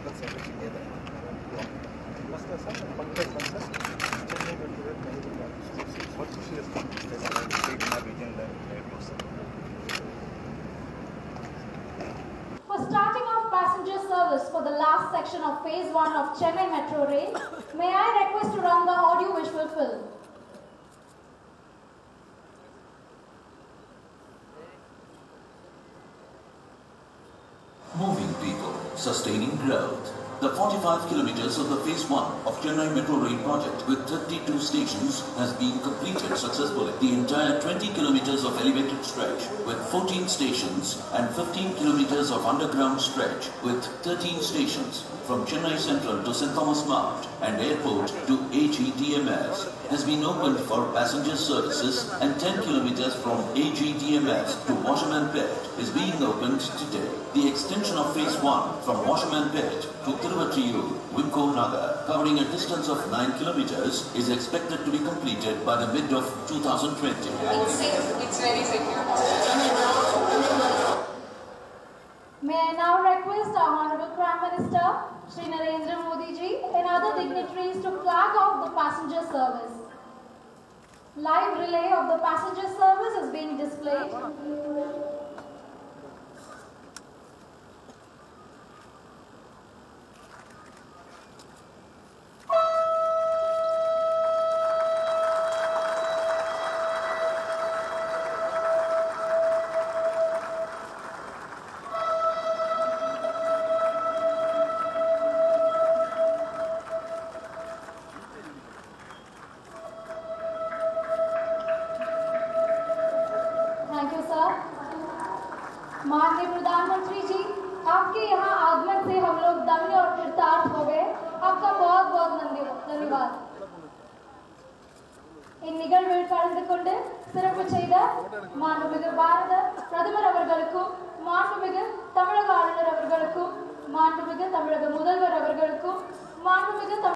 For starting off passenger service for the last section of Phase 1 of Chennai Metro Rail, may I request to run the audio-visual film. Moving people, sustaining growth. The 45 kilometers of the Phase 1 of Chennai Metro Rail project with 32 stations has been completed successfully. The entire 20 kilometers of elevated stretch with 14 stations and 15 kilometers of underground stretch with 13 stations from Chennai Central to St. Thomas Mount and Airport to AGTMS has been opened for passenger services, and 10 kilometers from AGTMS to Washerman Pit is being opened today. The extension of Phase 1 from Washerman Pit to Tiruvattiur, Wimco Nagar, covering a distance of 9 kilometers, is expected to be completed by the mid of 2020. It's safe. It's very secure. May I now request our Honorable Prime Minister, Shri Narendra Modi ji, and other dignitaries to flag off the passenger service. Live relay of the passenger service is being displayed. Thank you sir. माननीय प्रधानमंत्री जी, आपके यहाँ आगमन से हम लोग धन्य और कृतार्थ हो गए। आपका बहुत बहुत धन्यवाद। இந்நிகழ்வில் கலந்து கொண்டு சிறப்பு செய்த மாண்புமிகு பாரத பிரதமர் அவர்களுக்கும், மாண்புமிகு தமிழக ஆளுநர் அவர்களுக்கும், மாண்புமிகு தமிழக முதல்வர் அவர்களுக்கும், மாண்புமிகு